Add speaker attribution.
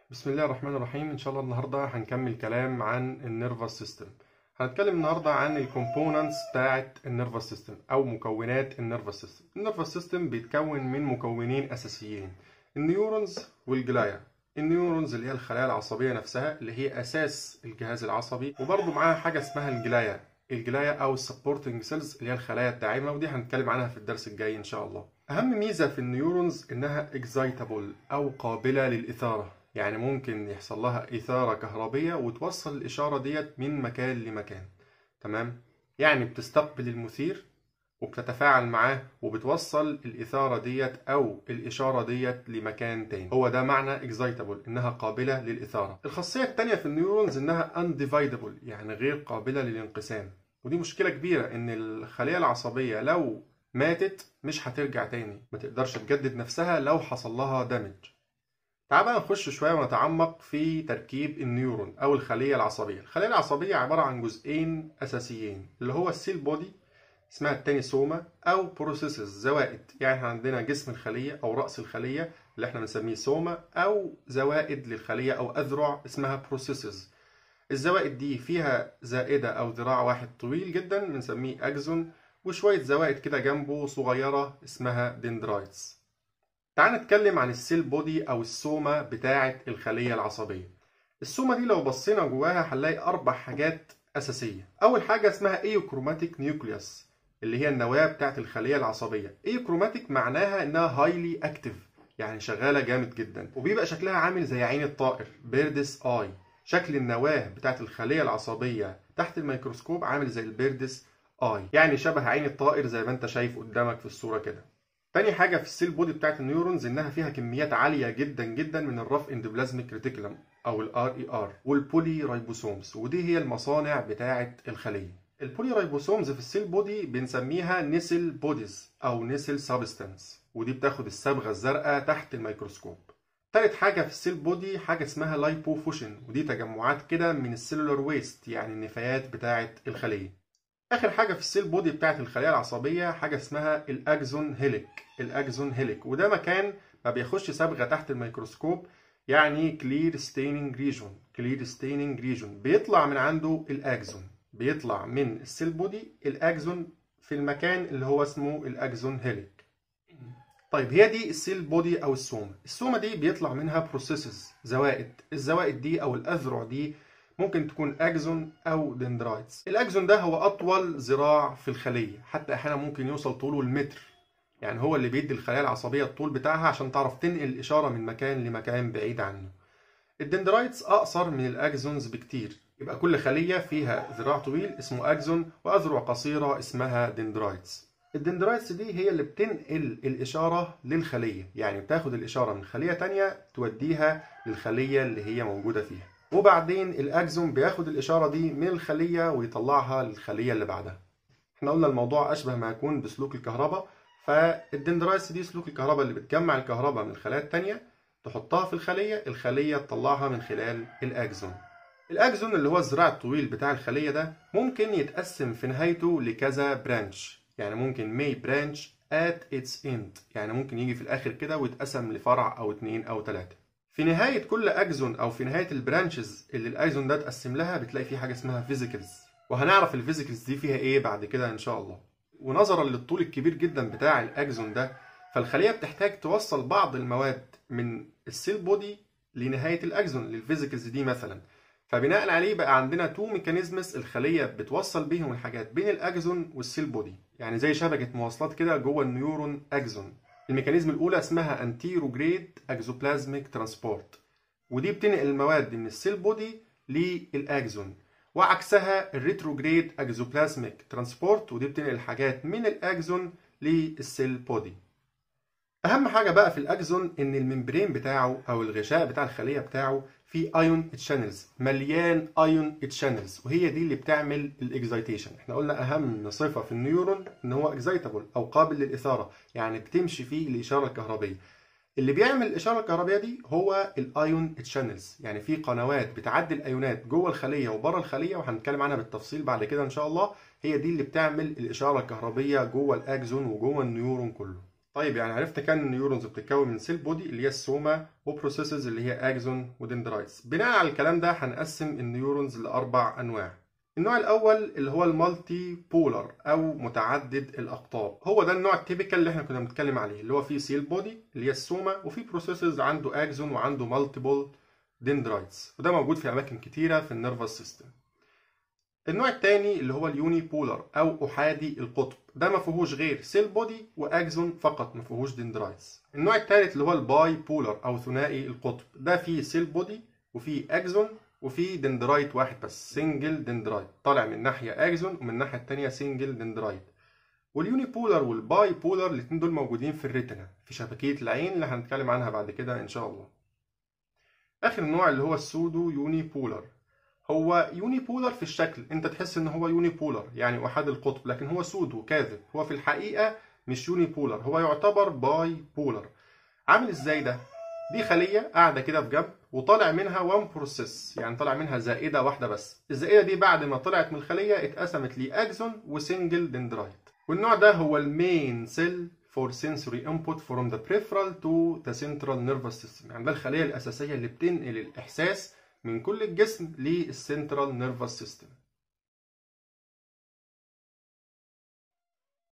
Speaker 1: بسم الله الرحمن الرحيم. ان شاء الله النهارده هنكمل كلام عن النيرفس سيستم. هنتكلم النهارده عن الكومبوننتس بتاعه النيرفس سيستم او مكونات النيرفس سيستم. النيرفس سيستم بيتكون من مكونين اساسيين: النيورونز والجلايا. النيورونز اللي هي الخلايا العصبيه نفسها اللي هي اساس الجهاز العصبي، وبرضه معاها حاجه اسمها الجلايا او السبورتنج سيلز اللي هي الخلايا الداعمه، ودي هنتكلم عنها في الدرس الجاي ان شاء الله. اهم ميزه في النيورونز انها اكزايتابل او قابله للاثاره، يعني ممكن يحصل لها إثارة كهربية وتوصل الإشارة ديت من مكان لمكان. تمام؟ يعني بتستقبل المثير وبتتفاعل معاه وبتوصل الإثارة ديت أو الإشارة ديت لمكان تاني. هو ده معنى excitable، إنها قابلة للإثارة. الخاصية التانية في النيورونز إنها undividable، يعني غير قابلة للانقسام. ودي مشكلة كبيرة، إن الخلية العصبية لو ماتت مش هترجع تاني، ما تقدرش تجدد نفسها لو حصل لها دامج. تعال بقى نخش شوية ونتعمق في تركيب النيورون أو الخلية العصبية. الخلية العصبية عبارة عن جزئين أساسيين، اللي هو السيل بودي، اسمها التاني سوما، أو بروسيسز زوائد. يعني احنا عندنا جسم الخلية أو رأس الخلية اللي احنا بنسميه سوما، أو زوائد للخلية أو أذرع اسمها بروسيسز. الزوائد دي فيها زائدة أو ذراع واحد طويل جدا بنسميه أكزون، وشوية زوائد كده جنبه صغيرة اسمها دندرايتس. تعال نتكلم عن السيل بودي او السومة بتاعة الخلية العصبية. السومة دي لو بصينا جواها هنلاقي 4 حاجات اساسية. اول حاجة اسمها ايوكروماتيك نيوكليوس، اللي هي النواة بتاعة الخلية العصبية. ايوكروماتيك معناها انها هايلي اكتف، يعني شغالة جامد جدا، وبيبقى شكلها عامل زي عين الطائر، بيردس اي. شكل النواة بتاعة الخلية العصبية تحت الميكروسكوب عامل زي البيردس اي، يعني شبه عين الطائر زي ما انت شايف قدامك في الصورة كده. تاني حاجة في السيل بودي بتاعت النيورونز إنها فيها كميات عالية جدا جدا من الرف اندوبلازميك ريتيكولم أو الار والبولي رايبوسومز، ودي هي المصانع بتاعت الخلية. البولي رايبوسومز في السيل بودي بنسميها نيسل بوديز أو نيسل سابستانس، ودي بتاخد الصبغة الزرقاء تحت الميكروسكوب. تالت حاجة في السيل بودي حاجة اسمها لايبوفوشن، ودي تجمعات كده من السيلولار ويست، يعني النفايات بتاعت الخلية. اخر حاجه في السيل بودي بتاعت الخليه العصبيه حاجه اسمها الاكزون هيليك، وده مكان ما بيخش صبغه تحت الميكروسكوب، يعني كلير ستيننج ريجون بيطلع من عنده الاكزون. بيطلع من السيل بودي الاكزون في المكان اللي هو اسمه الاكزون هيليك. طيب هي دي السيل بودي او السومه دي بيطلع منها بروسيسز، الزوائد دي او الاذرع دي ممكن تكون اكزون او دندرايتس. الاكزون ده هو اطول ذراع في الخليه، حتى احيانا ممكن يوصل طوله المتر، يعني هو اللي بيدي الخلايا العصبيه الطول بتاعها عشان تعرف تنقل الاشاره من مكان لمكان بعيد عنه. الدندرايتس اقصر من الاكزونز بكتير، يبقى كل خليه فيها ذراع طويل اسمه اكزون واذرع قصيره اسمها دندرايتس. الدندرايتس دي هي اللي بتنقل الاشاره للخليه، يعني بتاخد الاشاره من خليه تانية توديها للخليه اللي هي موجوده فيها، وبعدين الاكزون بياخد الاشاره دي من الخليه ويطلعها للخليه اللي بعدها. احنا قلنا الموضوع اشبه ما يكون بسلوك الكهرباء، فالدندرايتس دي سلوك الكهرباء اللي بتجمع الكهرباء من الخلايا التانية تحطها في الخليه تطلعها من خلال الاكزون. الاكزون اللي هو الذراع الطويل بتاع الخليه ده ممكن يتقسم في نهايته لكذا برانش، يعني ممكن may branch at its end، يعني ممكن يجي في الاخر كده ويتقسم لفرع او 2 أو 3. في نهاية كل أكزون أو في نهاية البرانشز اللي الأكزون ده اتقسم لها بتلاقي فيه حاجة اسمها فيزيكلز، وهنعرف الفيزيكلز دي فيها إيه بعد كده إن شاء الله. ونظرا للطول الكبير جدا بتاع الأكزون ده، فالخلية بتحتاج توصل بعض المواد من السيل بودي لنهاية الأكزون للفيزيكلز دي مثلا. فبناء عليه بقى عندنا 2 ميكانيزمز الخلية بتوصل بيهم الحاجات بين الأكزون والسيل بودي، يعني زي شبكة مواصلات كده جوه النيورون أكزون. الميكانيزم الأولى اسمها انتيروجريد اكزوبلازميك ترانسبورت، ودي بتنقل المواد من السيل بودي للأكزون، وعكسها الريتروجريد اكزوبلازميك ترانسبورت، ودي بتنقل الحاجات من الأكزون للسيل بودي. أهم حاجة بقى في الأكزون إن الممبرين بتاعه أو الغشاء بتاع الخلية بتاعه فيه ايون تشانلز، مليان ايون تشانلز، وهي دي اللي بتعمل الاكزايتيشن. احنا قلنا اهم صفه في النيورون ان هو اكزايتابل او قابل للاثاره، يعني بتمشي فيه الاشاره الكهربيه. اللي بيعمل الاشاره الكهربيه دي هو الايون تشانلز، يعني في قنوات بتعدي الايونات جوه الخليه وبره الخليه، وهنتكلم عنها بالتفصيل بعد كده ان شاء الله. هي دي اللي بتعمل الاشاره الكهربيه جوه الاكزون وجوه النيورون كله. طيب يعني عرفت كان النيورونز بتتكون من سيل بودي اللي هي السوما وبروسيسز اللي هي اكزون ودندرايتس. بناء على الكلام ده هنقسم النيورونز لاربع انواع. النوع الاول اللي هو المالتي بولر او متعدد الاقطاب، هو ده النوع التيبيكال اللي احنا كنا بنتكلم عليه، اللي هو فيه سيل بودي اللي هي السوما وفي بروسيسز عنده اكزون وعنده مالتيبل دندرايتس، وده موجود في اماكن كتيره في النيرفس سيستم. النوع الثاني اللي هو اليوني بولر او احادي القطب، ده ما فيهوش غير سيل بودي واكزون فقط، ما فيهوش دندرايتس. النوع الثالث اللي هو الباي بولر او ثنائي القطب، ده فيه سيل بودي وفيه اكزون وفيه دندرايت واحد بس، سنجل دندرايت، طالع من ناحيه اكزون ومن الناحيه الثانيه سنجل دندرايت. واليوني بولر والباي بولر الاثنين دول موجودين في الريتنا، في شبكيه العين اللي هنتكلم عنها بعد كده ان شاء الله. اخر نوع اللي هو السودو يوني بولر، هو يوني بولر في الشكل، انت تحس ان هو يوني بولر يعني احاد القطب، لكن هو سودو كاذب، هو في الحقيقه مش يوني بولر، هو يعتبر باي بولر. عامل ازاي ده؟ دي خليه قاعده كده في جنب وطالع منها وان بروسيس، يعني طالع منها زائده واحده بس. الزائده دي بعد ما طلعت من الخليه اتقسمت لاكزون وسنجل دندرايت. والنوع ده هو المين سيل for sensory input from the peripheral to the central nervous system، يعني ده الخليه الاساسيه اللي بتنقل الاحساس من كل الجسم للسنترال نيرفس سيستم.